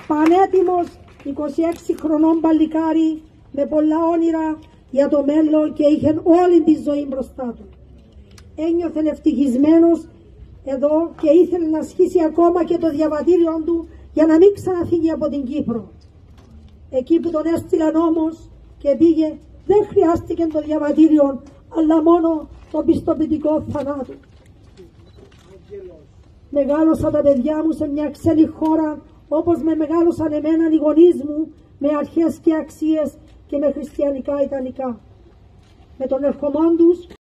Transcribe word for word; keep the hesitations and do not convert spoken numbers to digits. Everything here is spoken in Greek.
πανέτοιμος είκοσι έξι χρονών παλικάρι με πολλά όνειρα για το μέλλον και είχε όλη τη ζωή μπροστά του. Ένιωθε ευτυχισμένος εδώ και ήθελε να ασχίσει ακόμα και το διαβατήριο του για να μην ξαναφύγει από την Κύπρο. Εκεί που τον έστειλαν όμως και πήγε, δεν χρειάστηκε το διαβατήριο, αλλά μόνο το πιστοποιητικό θανάτου. Μεγάλωσα τα παιδιά μου σε μια ξένη χώρα, όπως με μεγάλωσαν εμένα οι γονείς μου, με αρχές και αξίες και με χριστιανικά ιδανικά. Με τον ερχομόν τους